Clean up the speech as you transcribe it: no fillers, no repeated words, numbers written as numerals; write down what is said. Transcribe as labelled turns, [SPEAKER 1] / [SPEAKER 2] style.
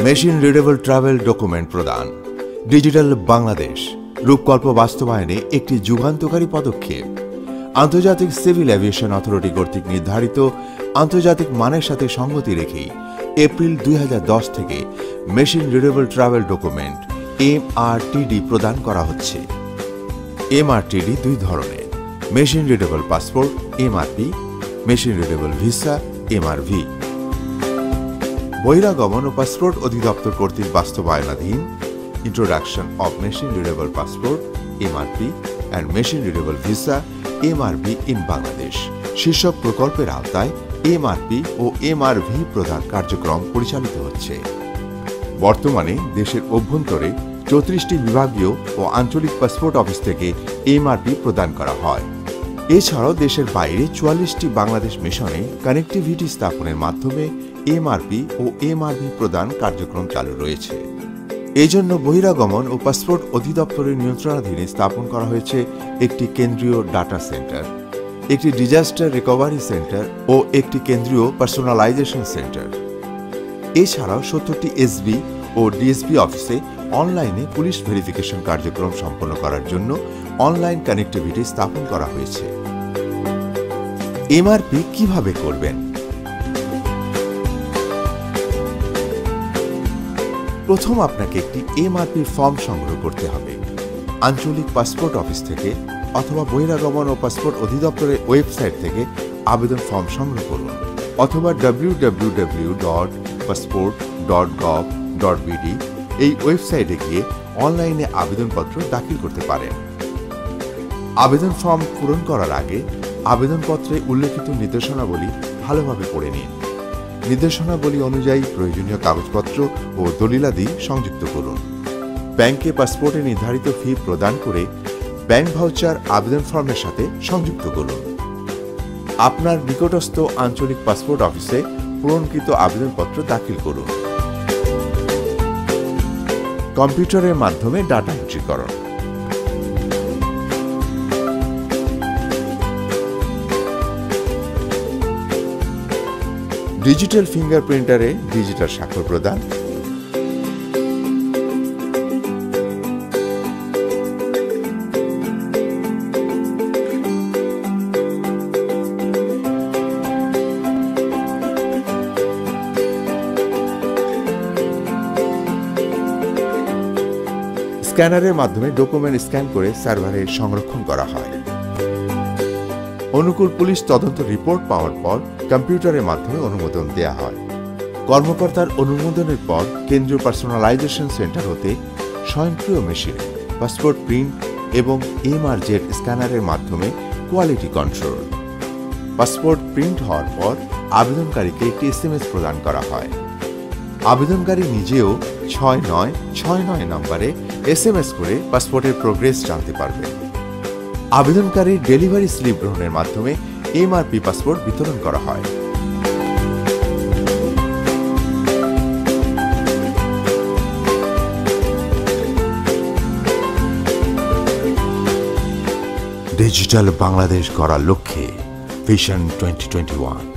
[SPEAKER 1] Machine readable travel document প্রদান। Digital Bangladesh রূপকল্প বাস্তবায়নে একটি যুগান্তকারী পদক্ষেপ। আন্তর্জাতিক সিভিল এভিয়েশন অথরিটি কর্তৃক নির্ধারিত আন্তর্জাতিক মানের সাথে সঙ্গতি রেখেই এপ্রিল 2010 থেকে machine readable travel document MRTD প্রদান করা হচ্ছে। MRTD দুই ধরনের: machine readable passport MRP, machine readable visa MRV। বহিরাগমন ও পাসপোর্ট অধিদপ্তর কর্তৃক বাস্তবায়নাধীন introduction of machine readable passport MRP and machine readable visa MRV in Bangladesh শীর্ষক প্রকল্পের আওতায় MRP ও MRV প্রদান কার্যক্রম পরিচালিত হচ্ছে। বর্তমানে দেশের অভ্যন্তরে 34টি বিভাগীয় ও আঞ্চলিক পাসপোর্ট অফিস থেকে MRP প্রদান করা হয়। এছাড়াও দেশের বাইরে 44টি বাংলাদেশ মিশনে কানেক্টিভিটি স্থাপনের মাধ্যমে MRP ও MRV প্রদান কার্যক্রম চালু রয়েছে। এজন্য বহিরাগমন ও পাসপোর্ট অধিদপ্তরের নিয়ন্ত্রণাধীনে স্থাপন করা হয়েছে একটি কেন্দ্রীয় ডাটা সেন্টার, একটি ডিজাস্টার রিকভারি সেন্টার ও একটি কেন্দ্রীয় পার্সোনালাইজেশন সেন্টার। এছাড়াও 70টি SB ও DSP অফিসে অনলাইনে পুলিশ ভেরিফিকেশন কার্যক্রম সম্পন্ন করার জন্য অনলাইন কানেক্টিভিটি স্থাপন করা হয়েছে। MRP কিভাবে করবেন? প্রথম আপনাকে একটি MRP ফর্ম সংগ্রহ করতে হবে। আঞ্চলিক পাসপোর্ট অফিস থেকে অথবা বহিরাগমন ও পাসপোর্ট অধিদপ্তরের ওয়েবসাইট থেকে আবেদন ফর্ম সংগ্রহ করুন অথবা www.passport.gov.bd এই ওয়েবসাইটে গিয়ে অনলাইনে আবেদনপত্র দাখিল করতে পারেন। আবেদন ফর্ম পূরণ করার আগে আবেদনপত্রে উল্লেখিত নির্দেশনাবলী ভালোভাবে পড়ে নিন। নির্দেশনাবলী অনুযায়ী প্রয়োজনীয় কাগজপত্র ও দলিলাদি সংযুক্ত করুন। ব্যাংকে পাসপোর্টে নির্ধারিত ফি প্রদান করে ব্যাংক ভাউচার আবেদন ফর্মের সাথে সংযুক্ত করুন। আপনার নিকটস্থ আঞ্চলিক পাসপোর্ট অফিসে পূরণকৃত আবেদনপত্র দাখিল করুন। কম্পিউটারের মাধ্যমে ডাটা এন্ট্রি করুন। ডিজিটাল ফিঙ্গারপ্রিন্টারে ডিজিটাল স্বাক্ষর প্রদান, স্ক্যানারের মাধ্যমে ডকুমেন্ট স্ক্যান করে সার্ভারে সংরক্ষণ করা হয়। অনুকূল পুলিশ তদন্ত রিপোর্ট পাওয়ার পর কম্পিউটারের মাধ্যমে অনুমোদন দেয়া হয়। কর্মকর্তার অনুমোদনের পর কেন্দ্রীয় পার্সোনালাইজেশন সেন্টার হতে স্বয়ংক্রিয় মেশিনে পাসপোর্ট প্রিন্ট এবং MRZ স্ক্যানারের মাধ্যমে কোয়ালিটি কন্ট্রোল। পাসপোর্ট প্রিন্ট হওয়ার পর আবেদনকারীকে একটি SMS প্রদান করা হয়। আবেদনকারী নিজেও 6969 নম্বরে SMS করে পাসপোর্টের প্রোগ্রেস জানতে পারবে। আবেদনকারীর ডেলিভারি স্লিপ গ্রহণের মাধ্যমে MRP পাসপোর্ট বিতরণ করা হয়। ডিজিটাল বাংলাদেশ গড়ার লক্ষ্যে ভিশন 2021।